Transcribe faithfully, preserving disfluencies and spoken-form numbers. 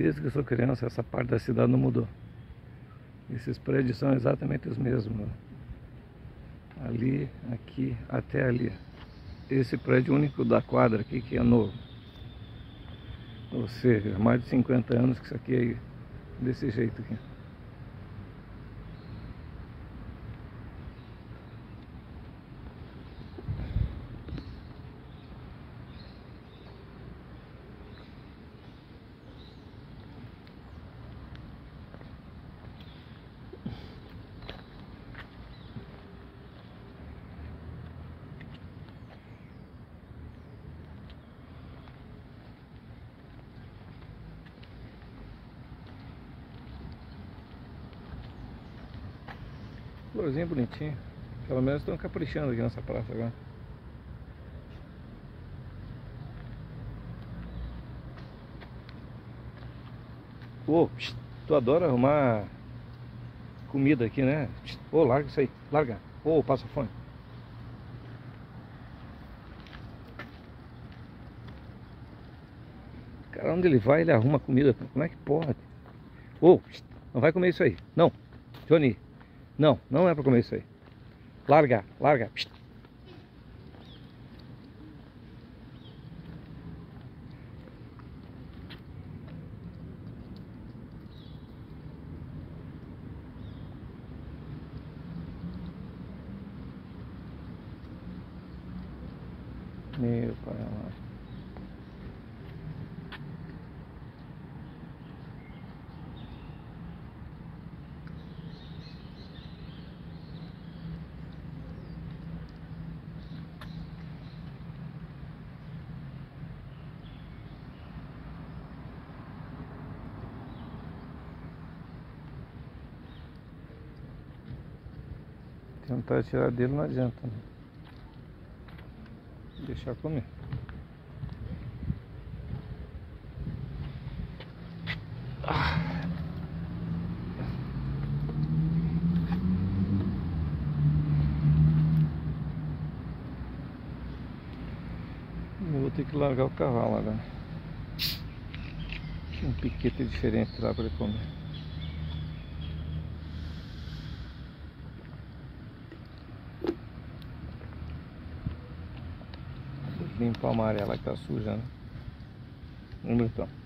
Desde que eu sou criança, essa parte da cidade não mudou. Esses prédios são exatamente os mesmos. Ali, aqui, até ali. Esse prédio único da quadra aqui que é novo. Ou seja, mais de cinquenta anos que isso aqui é desse jeito aqui. Florzinha bonitinha. Pelo menos estão caprichando aqui nessa praça agora. Ô, oh, tu adora arrumar comida aqui, né? Ô, oh, larga isso aí, larga. Ô, oh, passa fome. Cara, onde ele vai, ele arruma comida. Como é que pode? Ô, oh, não vai comer isso aí. Não, Johnny. Não, não é pra comer isso aí. Larga, larga. Meu pai amado. Tentar tirar dele não adianta, né? Deixar comer. Ah. Eu vou ter que largar o cavalo agora. Tem um piquete diferente lá para ele comer. Limpar a amarela que tá suja, né? Vamos então.